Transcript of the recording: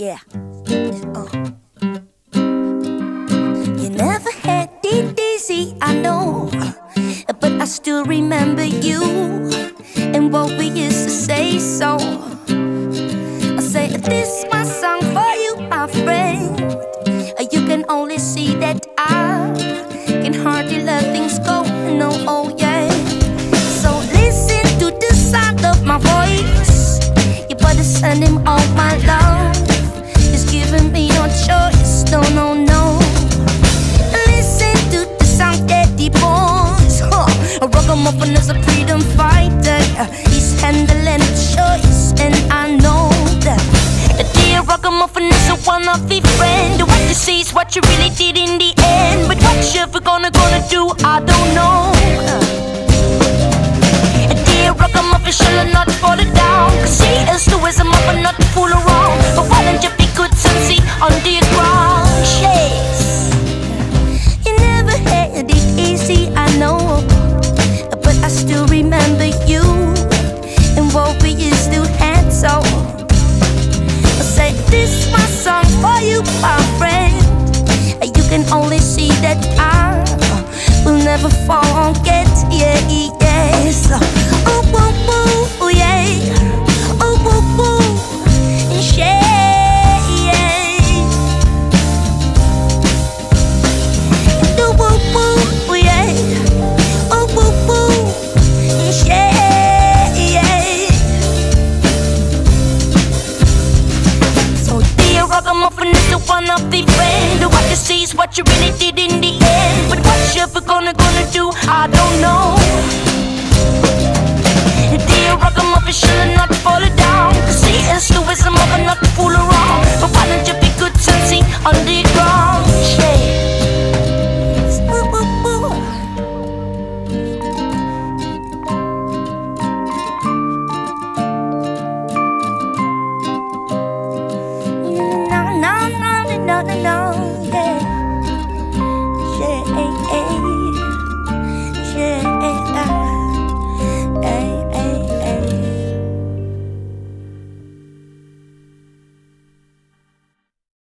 Yeah. You never had it easy, I know, but I still remember you and what we used to say. So I say, this my song for you, my friend. You can only see that I can hardly let things go. No, oh yeah. So listen to the sound of my voice. You better send him all my love. He's giving me no choice. No, no, no. Listen to the sound that he boys. A ragamuffin is a freedom fighter. He's handling the choice, and I know that the dear ragamuffin is a one-off friend. What you see is what you really did in the end. But what you ever gonna do, I don't know. A dear ragamuffin shall not fall down, 'cause he is the wisdom of a not to fool around. But why don't you be good and see on the ground? Yes. You never had it easy, I know, but I still remember you and what we used to have. So I say, this my song for you, my friend. You can only see that I will never forget. Yeah, yes. Oh, woo, woo, yeah. Oh, woo, woo, yeah, yeah. Do woo, woo, yeah. Oh, woo, woo, yeah, yeah. So dear ragamuffin is the one of the friend. What you see is what you really did in the end. But what you ever gonna do, I don't know. Dear ragamuffin shall not fall down, 'cause he is the wisdom of a not to fool around. But why don't you be good and see on the ground? Yeah. No, no, no, no, no, no.